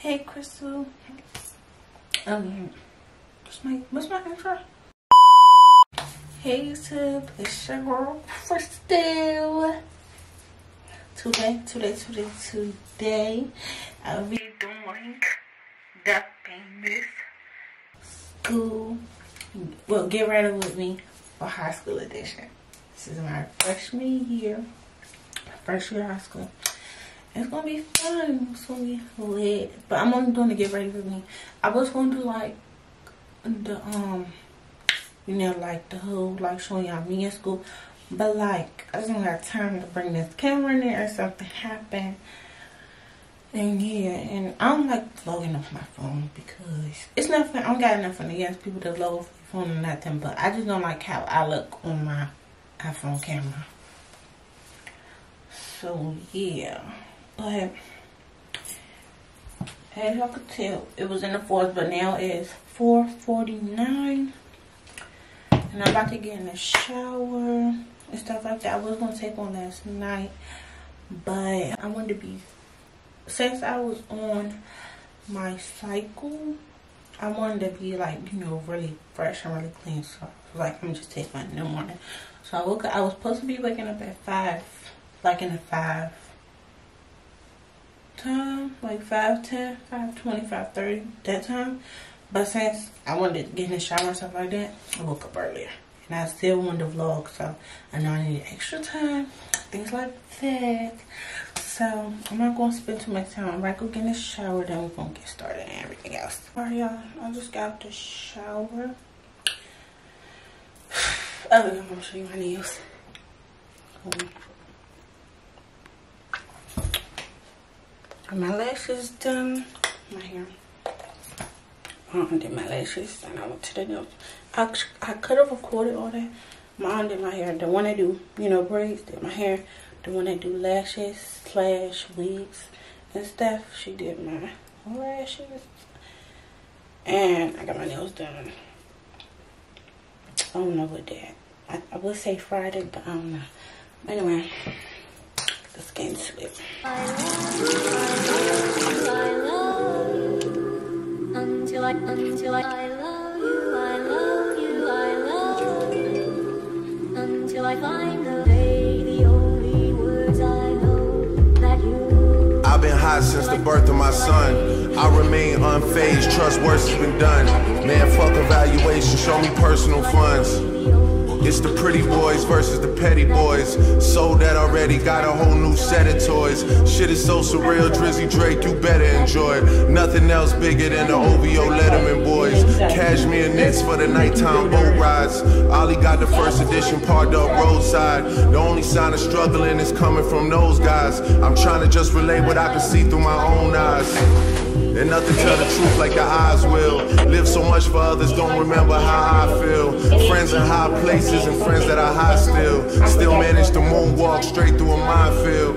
Hey, Crystal. What's my intro? Hey, YouTube. It's your girl, Crystal. Today, I'll be doing the famous school. Well, get ready with me for high school edition. This is my freshman year. First year of high school. It's gonna be fun. It's gonna be lit. But I'm only doing to get ready with me. I was gonna do like the like the whole like showing y'all me in school. But like I just don't have time to bring this camera in there or something happened. And yeah, and I don't like vlogging off my phone because it's nothing. I don't got nothing against people that vlog off their phone or nothing, but I just don't like how I look on my iPhone camera. So yeah. But as y'all could tell, it was in the 4th, but now it's 4:49. And I'm about to get in the shower and stuff like that. I was going to take one last night, but I wanted to be, since I was on my cycle, I wanted to be like, really fresh and really clean. So I was like, I'm just take one in the morning. So I woke up, I was supposed to be waking up at 5, like in the 5 time, like 5:10, 5:20, 5:30, that time. But since I wanted to get in the shower and stuff like that, I woke up earlier. And I still wanted to vlog, so I know I needed extra time, things like that. So I'm not going to spend too much time. I'm right go get in the shower, then we're going to get started and everything else. Alright, y'all, I just got out the shower. Oh, I'm going to show you my nails. My lashes done, my hair. I did my lashes and I went to the nails. I could have recorded all that. My aunt did my hair. The one that do, braids, did my hair. The one that do lashes / wigs and stuff, she did my lashes. And I got my nails done. I don't know what that. I would say Friday, but I don't know. Anyway. Let's get into it. I love you. Until I love you, I love you. Until I find the day, the only words I know that you. I've been hot since the birth of my son. I remain unfazed, trust worse has been done. Man, fuck evaluation, show me personal funds. It's the pretty boys versus the petty boys. Sold that already, got a whole new set of toys. Shit is so surreal, Drizzy Drake, you better enjoy it. Nothing else bigger than the OVO Letterman boys. Cashmere knits for the nighttime boat rides. Ollie got the first edition parked up roadside. The only sign of struggling is coming from those guys. I'm trying to just relay what I can see through my own eyes. And nothing tell the truth like the eyes will. Live so much for others, don't remember how I feel. Friends in high places and friends that are high still. Still manage to moonwalk straight through a minefield.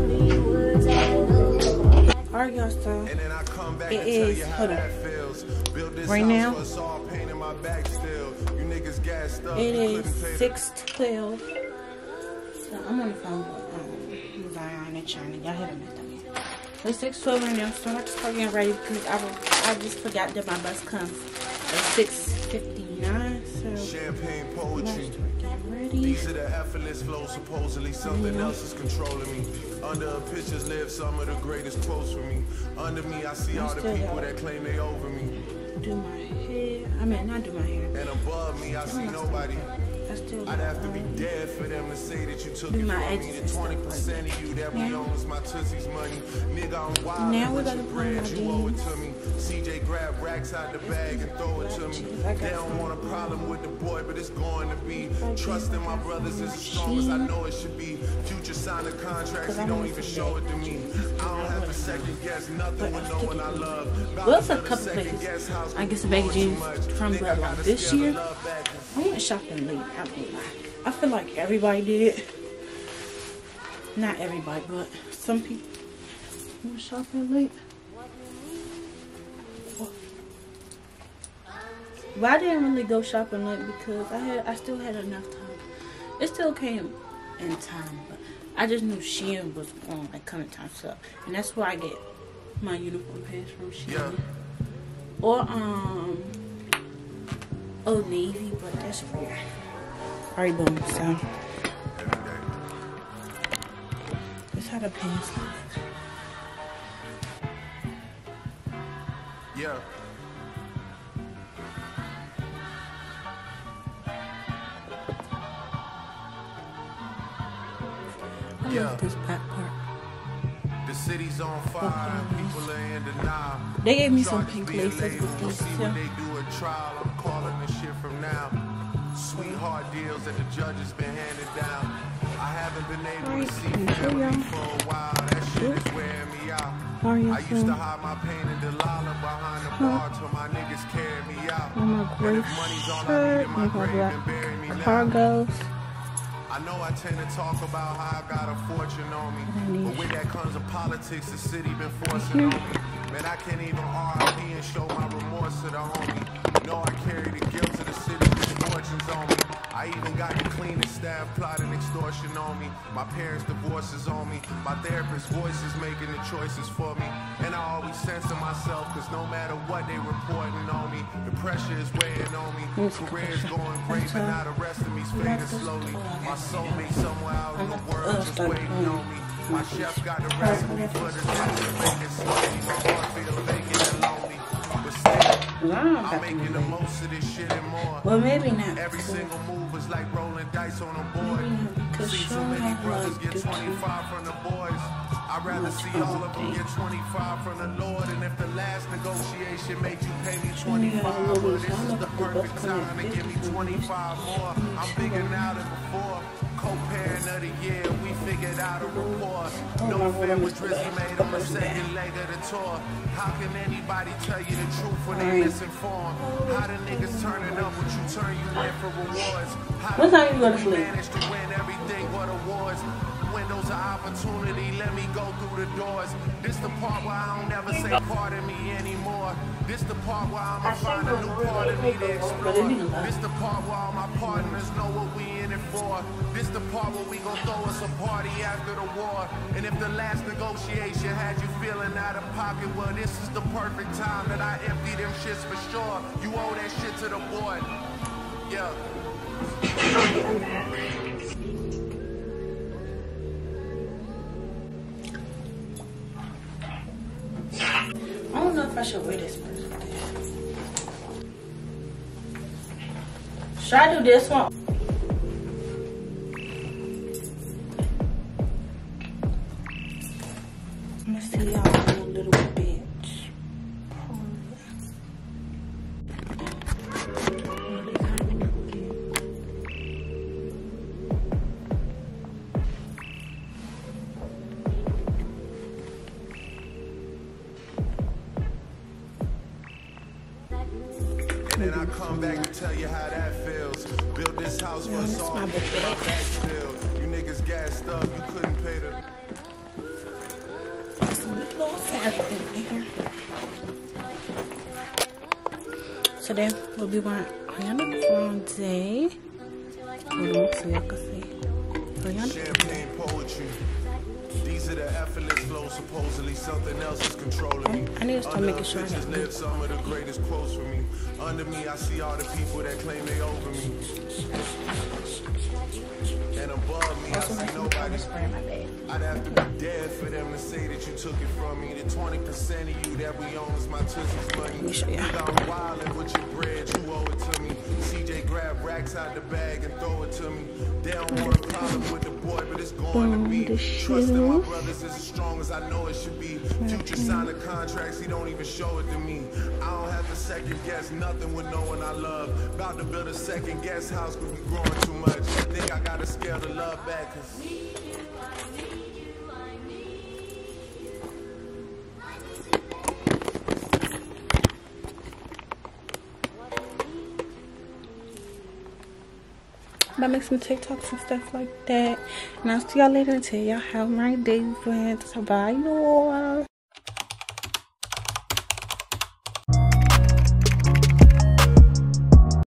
Alright, y'all, so it is, hold on. Right now, it is 6:12. So I'm on the phone with Zion and China. Y'all hear them? It's 6:12 right now, so I just start getting ready because I just forgot that my bus comes at 6:59. So champagne poetry. Ready. These are the effortless flows. Supposedly something else is controlling me. Under her pictures live some of the greatest quotes for me. Under me, I see all the people that claim they over me. Do my hair. I mean, not do my hair. And above me, I see nobody. I'd have to be dead for them to say that you took it from me. The 20% of you that we own is my Tootsie's money. Nigga, I'm wild. Now we're gonna put my you owe it to me. CJ grab racks out the bag and throw it to me. They don't want a problem with the boy, but it's going to be. Trusting my brothers is as strong as I know it should be. Future signed a contract, he don't even show it to me. I don't have to second guess nothing with no one I love. Well, it's a couple places. I guess the baggy jeans from Bloodline this year. I went shopping late. I feel like everybody did it. Not everybody, but some people went shopping late. But I didn't really go shopping late because I still had enough time. It still came in time, but I just knew Shein was on like coming time, so and that's where I get my uniform pants from Shein. Or Old Navy, but that's free. Alright, boom. So that's how the pants look. Yeah. I love this back part. The city's on fire, people are in denial. They gave me some pink laces with these See when they do a trial, I'm calling this shit from now. Sweetheart deals that the judge has been handed down. I haven't been able to see family for a while. That shit is wearing me out. I used to hide my pain in Delilah behind the bar till my niggas carried me out. My gray shirt, my black cargos. I know I tend to talk about how I got a fortune on me, but with that comes the politics the city been forcing on me. Man, I can't even RIP and show my remorse to the homie. No, I carry the guilt of the city's misfortunes on me. I even got the cleanest staff plotting extortion on me. My parents' divorces on me. My therapist's voice is making the choices for me. And I always censor myself, cause no matter what they reporting on me, the pressure is weighing on me. Career's going great, but now the rest of me's fading slowly. My soulmate somewhere out in the world just waiting on me. My chef got the recipe for the night to make it slowly. My heart feel vacant and lonely. But still, I'm making the most of this shit and more. Well, maybe not. Every single move is like rolling dice on a board. See too many brothers get 25 from the boys. I'd rather see all of them get 25 from the Lord. And if the last negotiation made you pay me 25, well, this is the perfect time to give me 25 more. I'm bigger now than before. Co-parent of the year, we figured out a rapport. No fair was Drizzy made on the second leg of the tour. How can anybody tell you the truth when they misinformed? How the niggas turning up when you turn you in for rewards? How do we manage to win everything but awards? Windows of opportunity, let me go through the doors. This the part where I don't ever say pardon me anymore. This the part where I'ma find a new part of me to explore. This the part where all my partners know what we in it for. This the part where we gon' throw us a party after the war. And if the last negotiation had you feeling out of pocket, well, this is the perfect time that I empty them shits for sure. You owe that shit to the boy. Yeah. I don't know if I should wear this first. Should I do this one? I'm gonna see y'all in a little bit. And I come back to tell you how that feels. Build this house for us all. You niggas gassed up, you couldn't pay the. Today we'll be wearing Ariana Grande. Hold on so y'all can see. Ariana. Champagne poetry. These are the effortless flows. Supposedly something else is controlling me. I need to start making sure I just live some of the greatest quotes for me. Under me, I see all the people that claim they over me. And above me, I see nobody. I'd have to be dead for them to say that you took it from me. The 20% of you that we own is my Tootsie's money. You got wildin' with your bread, you owe it to me. CJ grab racks out the bag and throw it to me. They don't want a problem with the boy, but it's going to be. Trusting my brothers is as strong as I know it should be. Future signed the contracts, he don't even show it to me. I don't have to second guess nothing with no one I love. About to build a second guest house cause we growing too much. Think I gotta scale the love back cause I make some TikToks and stuff like that. And I'll see y'all later and tell y'all how my day went. Bye, y'all.